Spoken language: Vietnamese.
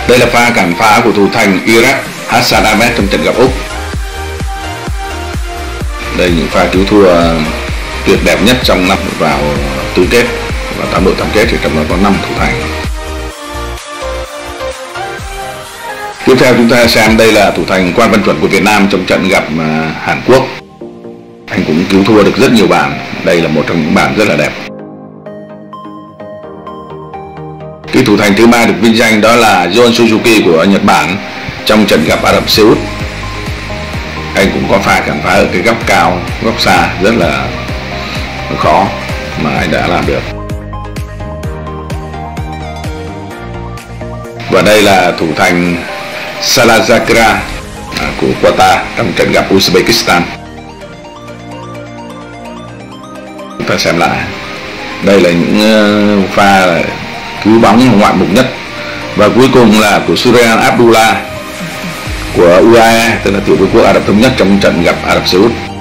Đây là pha cản phá của thủ thành Iraq Hassan Ahmed trong trận gặp Úc. Đây những pha cứu thua tuyệt đẹp nhất trong năm vào tứ kết và 8 đội tổng kết, thì trong đó có 5 thủ thành. Tiếp theo chúng ta xem đây là thủ thành Quan Văn Chuẩn của Việt Nam trong trận gặp Hàn Quốc. Anh cũng cứu thua được rất nhiều bàn. Đây là một trong những bàn rất là đẹp. Cái thủ thành thứ ba được vinh danh đó là John Suzuki của Nhật Bản trong trận gặp Ả Rập Xê Út. Anh cũng có pha cản phá ở cái góc cao, góc xa rất là khó mà anh đã làm được. Và đây là thủ thành Salazakra của Qatar trong trận gặp Uzbekistan. Chúng ta xem lại. Đây là những pha cứu bóng ngoạn mục nhất. Và cuối cùng là của Suryan Abdullah của UAE, tức là tiểu vương quốc Ả Rập Thống Nhất trong trận gặp Ả Rập Xê Út.